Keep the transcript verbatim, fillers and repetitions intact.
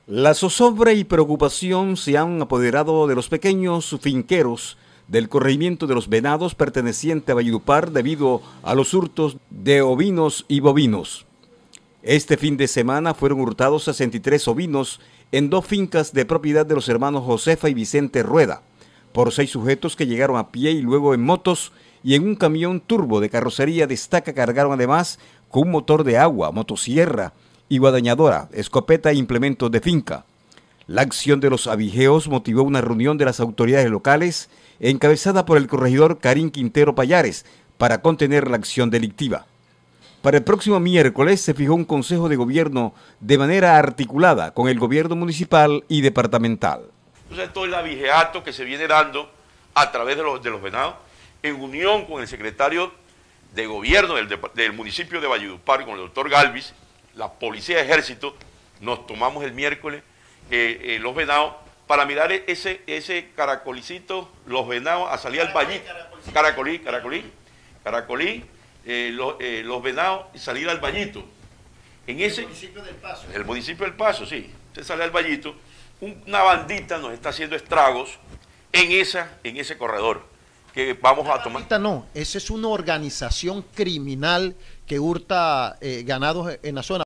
La zozobra y preocupación se han apoderado de los pequeños finqueros del corregimiento de los Venados perteneciente a Valledupar debido a los hurtos de ovinos y bovinos. Este fin de semana fueron hurtados sesenta y tres ovinos en dos fincas de propiedad de los hermanos Josefa y Vicente Rueda, por seis sujetos que llegaron a pie y luego en motos y en un camión turbo de carrocería destaca cargaron además con un motor de agua, motosierra y guadañadora, escopeta e implementos de finca. La acción de los abigeos motivó una reunión de las autoridades locales encabezada por el corregidor Karim Quintero Payares para contener la acción delictiva. Para el próximo miércoles se fijó un consejo de gobierno de manera articulada con el gobierno municipal y departamental. Entonces todo el abigeato que se viene dando a través de los, de los Venados, en unión con el secretario de gobierno del, del municipio de Valledupar, con el doctor Galvis, la policía de ejército, nos tomamos el miércoles eh, eh, los Venados para mirar ese, ese caracolicito, los Venados, a salir al vallito, caracolí, caracolí, caracolí, eh, los, eh, los Venados y salir al vallito. En ese, el municipio del Paso. El municipio del Paso, sí. Se sale al vallito. Una bandita nos está haciendo estragos en, esa, en ese corredor que vamos a tomar. Bandita no, esa es una organización criminal que hurta eh, ganados en la zona.